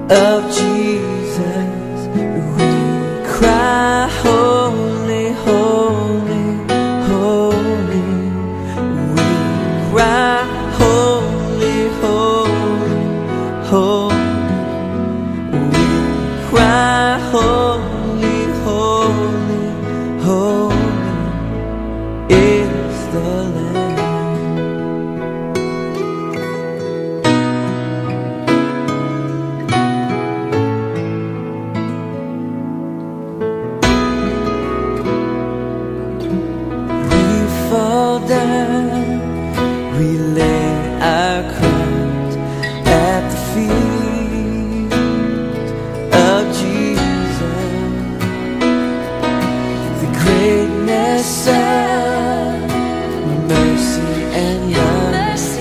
of Jesus, we cry, holy, holy, holy. We cry, holy, holy, holy. We cry, holy, holy, holy is the Lamb. We lay our crowns at the feet of Jesus. The greatness of mercy and love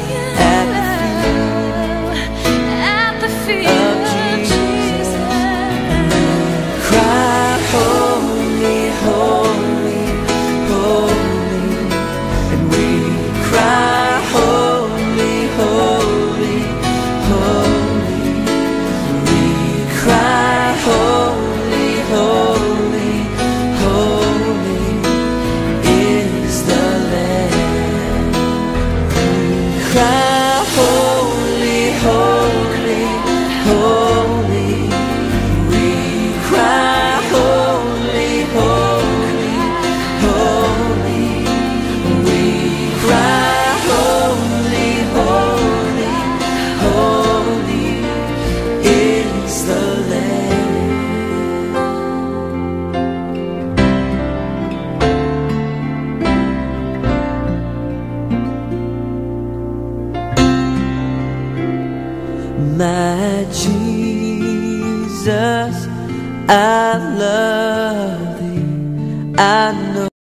at the feet of Jesus. We cry, holy, holy, holy. And we cry, holy, holy, holy. We cry, holy, holy, holy is the Lamb. We cry, holy, holy, holy. We cry, holy, holy, holy. We cry, holy, holy, holy is the Lamb. My Jesus, I love thee. I